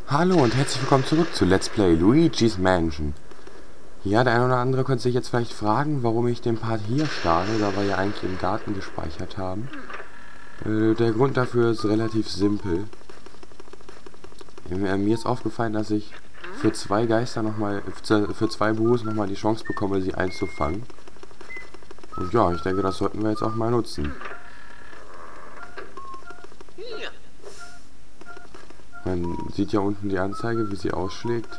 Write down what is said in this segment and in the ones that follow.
Hallo und herzlich willkommen zurück zu Let's Play Luigi's Mansion. Ja, der eine oder andere könnte sich jetzt vielleicht fragen, warum ich den Part hier starte, da wir ja eigentlich im Garten gespeichert haben. Der Grund dafür ist relativ simpel. Mir ist aufgefallen, dass ich für zwei Geister nochmal, für zwei Buhus nochmal die Chance bekomme, sie einzufangen. Und ja, ich denke, das sollten wir jetzt auch mal nutzen. Man sieht ja unten die Anzeige, wie sie ausschlägt.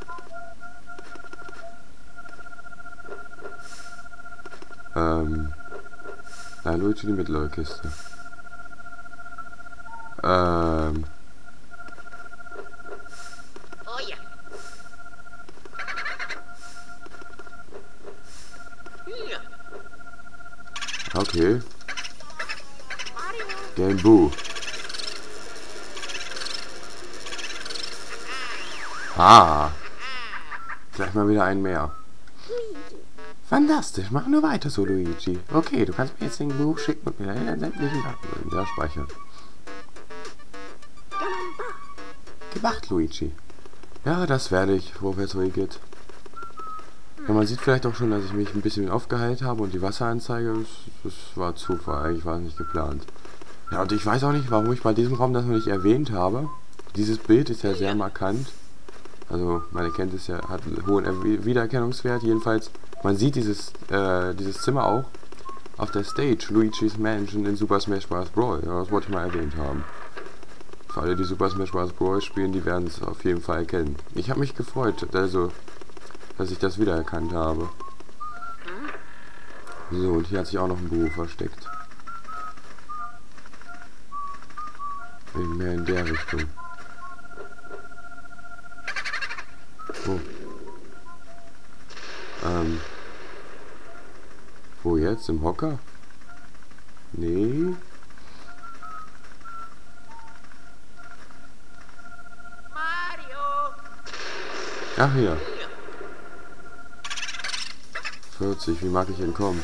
Da Luigi die mittlere Kiste. Oh ja. Okay. Game Boo. Ah. Gleich mal wieder ein mehr. Fantastisch, mach nur weiter so, Luigi. Okay, du kannst mir jetzt den Buch schicken und mir deine sämtlichen Daten wieder speichern. Gemacht, Luigi. Ja, das werde ich, Professor Igitt. Ja, man sieht vielleicht auch schon, dass ich mich ein bisschen aufgeheilt habe und die Wasseranzeige, das war Zufall, eigentlich war es nicht geplant. Ja, und ich weiß auch nicht, warum ich bei diesem Raum das noch nicht erwähnt habe. Dieses Bild ist ja sehr markant. Also, man erkennt es ja, hat einen hohen Wiedererkennungswert. Jedenfalls, man sieht dieses Zimmer auch auf der Stage Luigi's Mansion in Super Smash Bros. Brawl. Ja, das wollte ich mal erwähnt haben. Für alle, die Super Smash Bros. Brawl spielen, die werden es auf jeden Fall erkennen. Ich habe mich gefreut, also, dass ich das wiedererkannt habe. So, und hier hat sich auch noch ein Buch versteckt. Mehr in der Richtung. Oh. Wo jetzt? Im Hocker? Nee. Mario. Ach hier. 40, wie mag ich entkommen?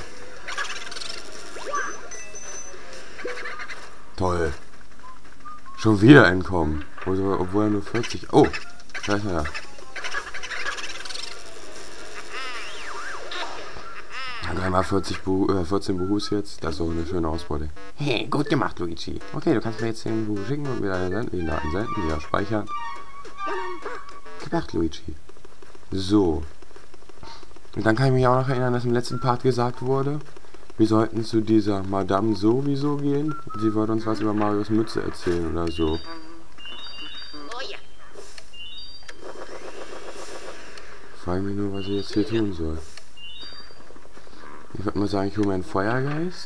Toll. Schon wieder entkommen. Obwohl er nur 40... Oh, da ist er ja. Einmal 14 Buhus jetzt. Das ist auch eine schöne Ausbeute. Hey, gut gemacht, Luigi. Okay, du kannst mir jetzt den Buch schicken und mir deine Daten senden, wieder speichern. Gemacht, Luigi. So. Und dann kann ich mich auch noch erinnern, dass im letzten Part gesagt wurde, wir sollten zu dieser Madame sowieso gehen. Sie wollte uns was über Marios Mütze erzählen oder so. Oh ja. Frage mich nur, was ich jetzt hier tun soll. Ich würde mal sagen, ich hole mir einen Feuergeist.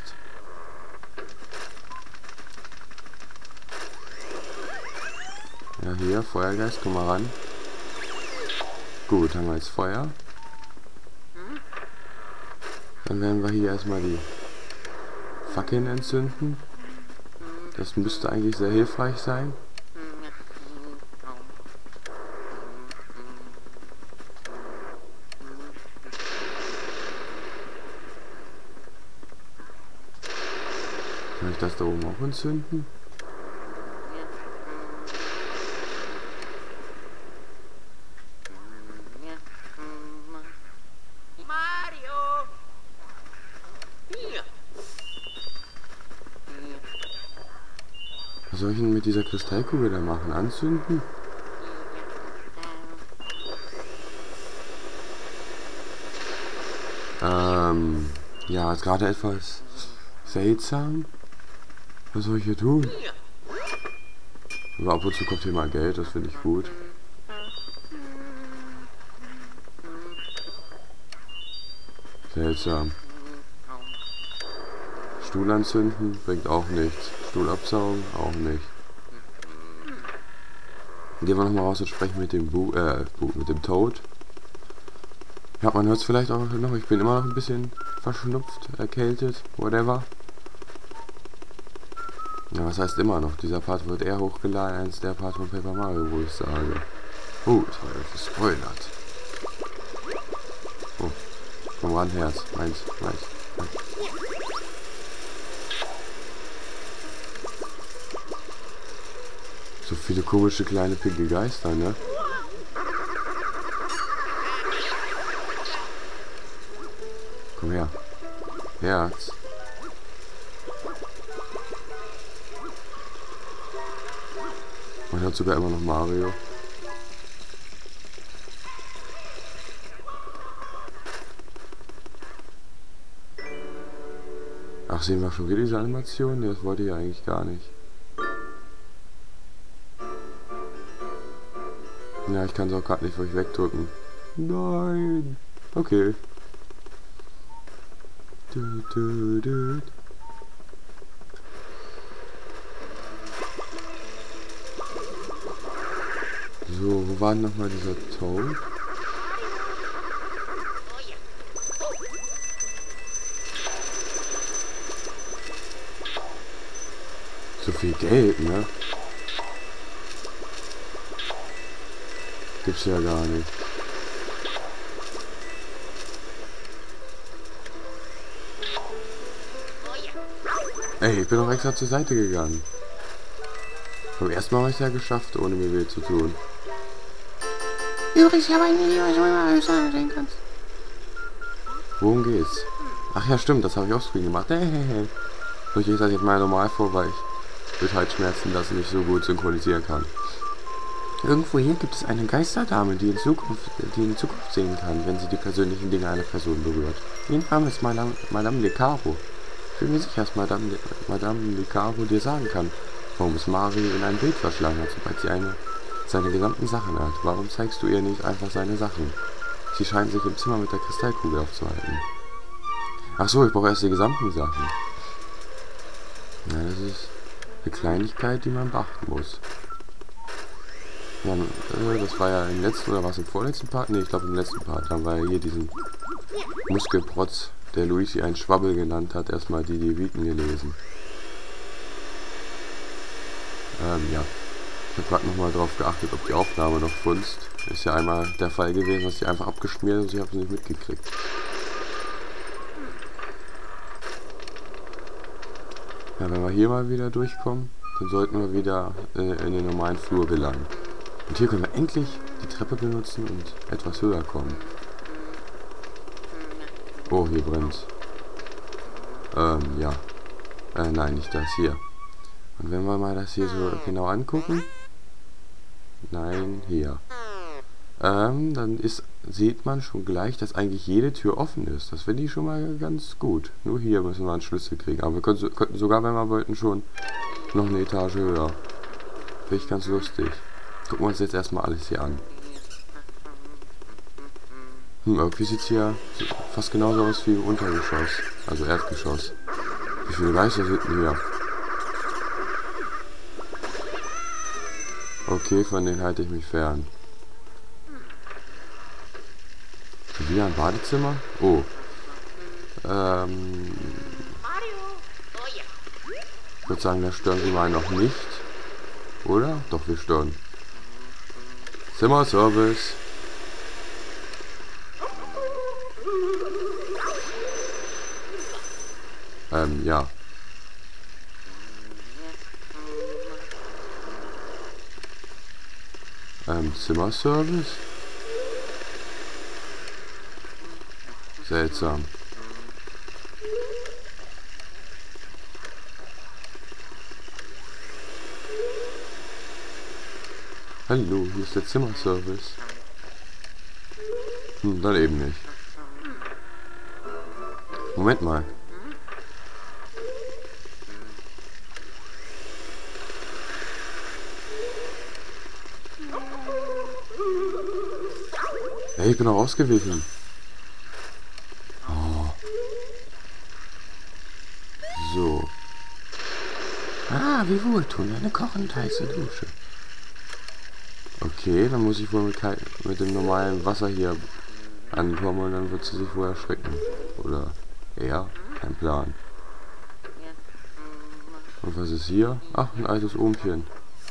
Ja, hier, Feuergeist, komm mal ran. Gut, haben wir jetzt Feuer. Dann werden wir hier erstmal die Fackeln entzünden. Das müsste eigentlich sehr hilfreich sein. Kann ich das da oben auch entzünden? Mario. Was soll ich denn mit dieser Kristallkugel da machen? Anzünden? Ja, ist gerade etwas seltsam. Was soll ich hier tun? Aber ab und zu kommt hier mal Geld, das finde ich gut. Seltsam. Stuhl anzünden bringt auch nichts. Stuhl absaugen auch nicht. Gehen wir nochmal raus und sprechen mit dem mit dem Toad. Ja, man hört es vielleicht auch noch. Ich bin immer noch ein bisschen verschnupft, erkältet, whatever. Ja, was heißt immer noch? Dieser Part wird eher hochgeladen als der Part von Paper Mario, wo ich sage. Oh, das war ja gespoilert. Oh, komm ran, Herz. Meins. So viele komische kleine pinke Geister, ne? Komm her. Herz. Man hört sogar immer noch Mario. Ach, sehen wir schon wieder diese Animation? Das wollte ich eigentlich gar nicht. Ja, ich kann es auch gerade nicht für euch wegdrücken. Nein. Okay. So, wo war denn nochmal dieser Toad? So viel Geld, ne? Gibt's ja gar nicht. Ey, ich bin doch extra zur Seite gegangen. Beim ersten Mal habe ich es ja geschafft, ohne mir weh zu tun. Übrigens, ich habe eine Idee, was du mal sagen kannst. Worum geht's? Ach ja, stimmt, das habe ich offscreen gemacht. Hey. So, ich lese das jetzt mal normal vor, weil ich mit Halsschmerzen das nicht so gut synchronisieren kann. Irgendwo hier gibt es eine Geisterdame, die in Zukunft sehen kann, wenn sie die persönlichen Dinge einer Person berührt. Ihr Name ist Madame Lecaro. Ich bin mir sicher, dass Madame Lecaro dir sagen kann, warum es Mario in ein Bild verschlagen hat, sobald sie seine gesamten Sachen hat. Warum zeigst du ihr nicht einfach seine Sachen? Sie scheint sich im Zimmer mit der Kristallkugel aufzuhalten. Ach so, ich brauche erst die gesamten Sachen. Ja, das ist eine Kleinigkeit, die man beachten muss. Ja, das war ja im letzten, oder war es im vorletzten Part? Ne, ich glaube im letzten Part haben wir ja hier diesen Muskelprotz, der Luigi einen Schwabbel genannt hat, erstmal die Leviten gelesen. Ja. Ich habe gerade nochmal drauf geachtet, ob die Aufnahme noch funzt. Ist ja einmal der Fall gewesen, dass die einfach abgeschmiert ist, ich habe es nicht mitgekriegt. Ja, wenn wir hier mal wieder durchkommen, dann sollten wir wieder in den normalen Flur gelangen. Und hier können wir endlich die Treppe benutzen und etwas höher kommen. Oh, hier brennt's. Ja. Nein, nicht das hier. Und wenn wir mal das hier so genau angucken. Nein, hier. Dann sieht man schon gleich, dass eigentlich jede Tür offen ist. Das finde ich schon mal ganz gut. Nur hier müssen wir einen Schlüssel kriegen. Aber wir könnten sogar, wenn wir wollten, schon noch eine Etage höher. Finde ich ganz lustig. Gucken wir uns jetzt erstmal alles hier an. Irgendwie sieht es hier fast genauso aus wie im Untergeschoss. Also Erdgeschoss. Wie viele Geister sind denn hier? Okay, von denen halte ich mich fern. Wieder ein Badezimmer? Oh. Ich würde sagen, da stören wir mal noch nicht. Oder? Doch, wir stören. Zimmerservice. Ja. Zimmerservice? Seltsam. Hallo, hier ist der Zimmerservice. Dann eben nicht. Moment mal. Hey, ich bin auch ausgewichen. Oh. So. Ah, wie wohltuend, eine kochend heiße Dusche. Okay, dann muss ich wohl mit dem normalen Wasser hier ankommen und dann wird sie sich wohl erschrecken. Oder eher, kein Plan. Und was ist hier? Ach, ein altes Ohmchen.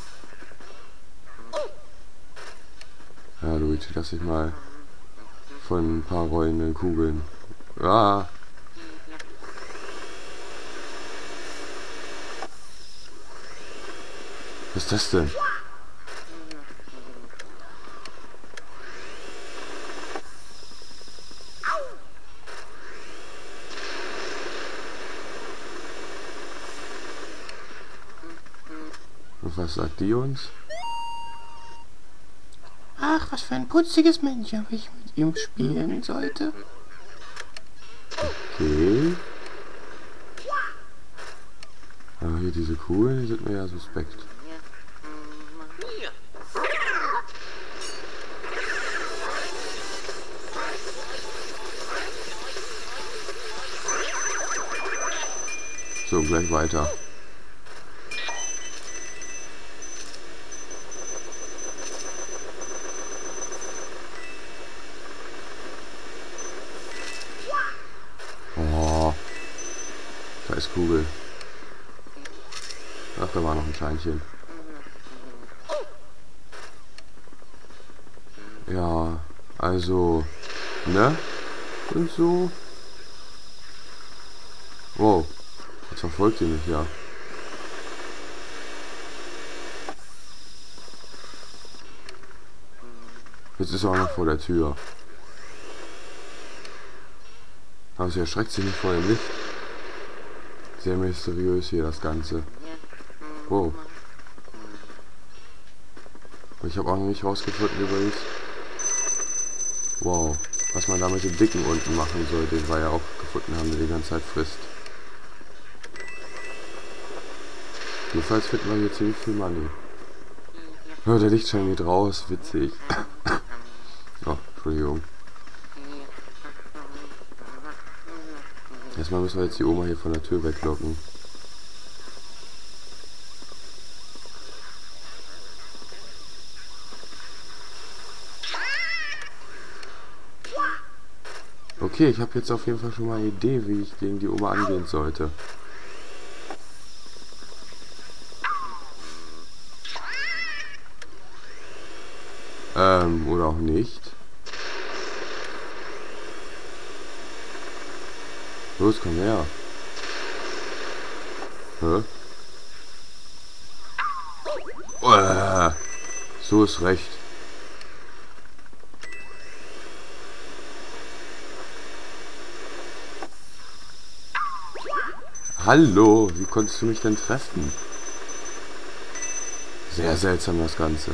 Ja, Luigi, lass dich mal von ein paar rollenden Kugeln. Ah! Was ist das denn? Was sagt die uns? Ach, was für ein putziges Männchen, wenn ich mit ihm spielen sollte. Okay. Aber hier diese Kugeln, die sind mir ja suspekt. So, gleich weiter. Oh. Scheiß Kugel. Ach, da war noch ein Scheinchen. Ja, also, ne? Und so. Wow. Jetzt verfolgt ihr mich ja. Jetzt ist er auch noch vor der Tür. Aber sie erschreckt sich nicht vor dem Licht. Sehr mysteriös hier das Ganze. Wow. Ich habe auch noch nicht rausgefunden übrigens. Wow. Was man da mit dem Dicken unten machen soll, den wir ja auch gefunden haben, der die ganze Zeit frisst. Jedenfalls finden wir hier ziemlich viel Money. Oh, der Lichtschein geht raus, witzig. Oh, Entschuldigung. Erstmal müssen wir jetzt die Oma hier von der Tür weglocken. Okay, ich habe jetzt auf jeden Fall schon mal eine Idee, wie ich gegen die Oma angehen sollte. Oder auch nicht. Los, komm her. Hä? So ist recht. Hallo, wie konntest du mich denn treffen? Sehr seltsam das Ganze.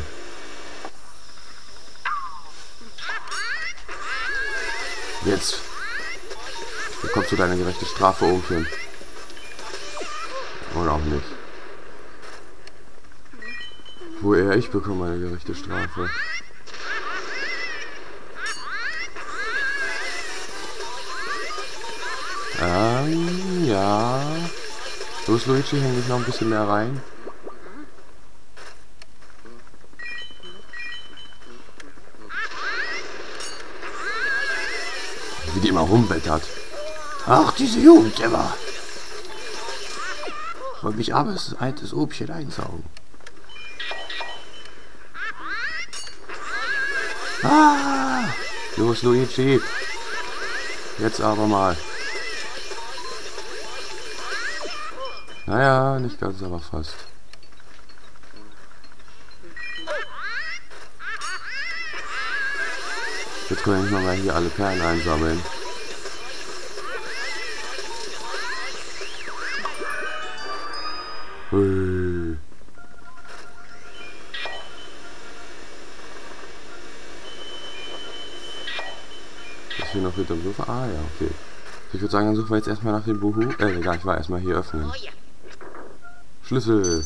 Jetzt bekommst du deine gerechte Strafe, Ohmchen. Oder auch nicht. Wo eher ich bekomme eine gerechte Strafe. Ja. Los, Luigi, häng dich noch ein bisschen mehr rein. Wie die immer rumwettert. Ach, diese Jugend immer. Ich wollte mich aber das altes Obchen einsaugen. Ah! Los, Luigi. Jetzt aber mal. Naja, nicht ganz, aber fast. Jetzt können wir mal hier alle Perlen einsammeln. Hui. Ist hier noch hinterm Sofa? Ah ja, okay. Ich würde sagen, dann suchen wir jetzt erstmal nach dem Buhu. Egal, ich war erstmal hier öffnen. Oh ja. Schlüssel.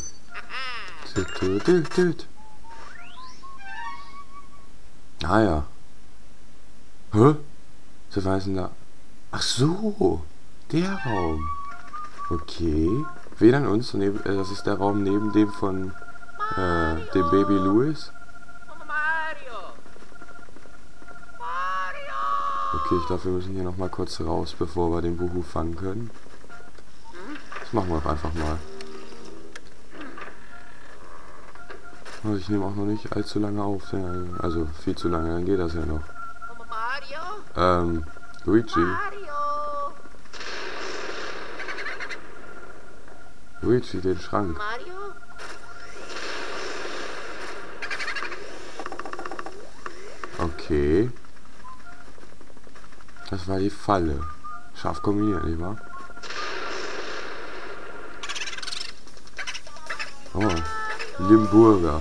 Ah ja. Hä? Was war denn da? Ach so, der Raum. Okay. Wen an uns? Das ist der Raum neben dem von dem Baby Louis. Mario. Mario. Okay, ich glaube, wir müssen hier noch mal kurz raus, bevor wir den Buhu fangen können. Das machen wir auch einfach mal. Also ich nehme auch noch nicht allzu lange auf. Also viel zu lange, dann geht das ja noch. Mario. Luigi. Mario. Luigi, den Schrank. Mario. Okay. Das war die Falle. Scharf kombiniert, nicht wahr? Oh. Limburger.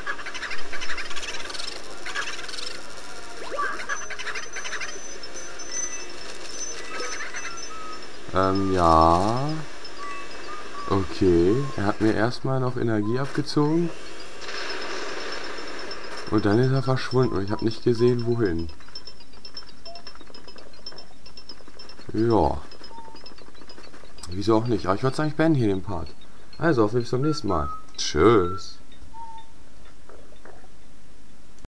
Ja. Okay. Er hat mir erstmal noch Energie abgezogen. Und dann ist er verschwunden und ich habe nicht gesehen, wohin. Ja. Wieso auch nicht? Aber ich würde sagen, ich beende hier den Part. Also, auf bis zum nächsten Mal. Tschüss.